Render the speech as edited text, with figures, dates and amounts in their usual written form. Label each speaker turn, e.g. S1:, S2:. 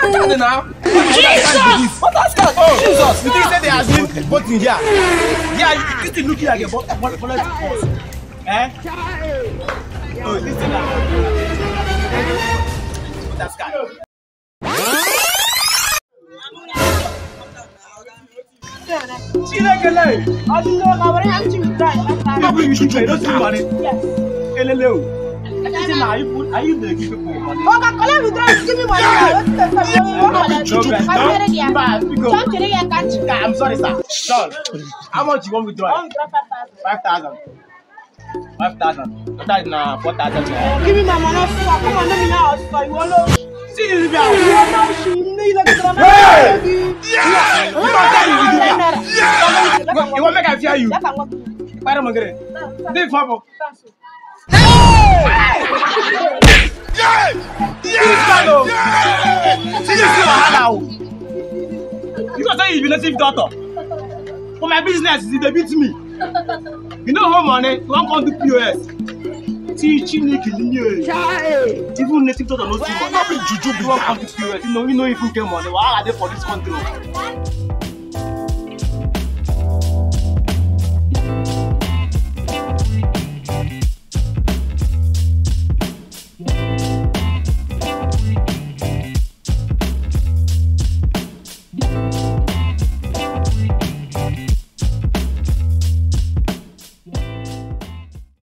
S1: now.
S2: Jesus!
S1: What that card? Oh,
S2: Jesus! You think that they have been voting here?
S1: Yeah, this thing looking like a bullet force. Eh? Oh, this thing like what that card? Chineke lai.
S3: I don't know how I'm to die.
S1: You should try not to money.
S3: Yes.
S1: Hello. Are you the give people money?
S3: Oh, God, let me give me money.
S1: I'm sorry, sir. John, how much you want me to withdraw? 5,000. 5,000. That is now 4,000.
S3: Give me my money. Come on, let me know. You want to
S1: see this guy? You want make I fear you? Para magre. Dey favor. You can say you be native doctor. For my business, they beat me. You know how money? You want come do POS. Teaching me killing you. Even native doctor knows money. Not be juju. You want come do POS. You know if you get money. What are they for this country?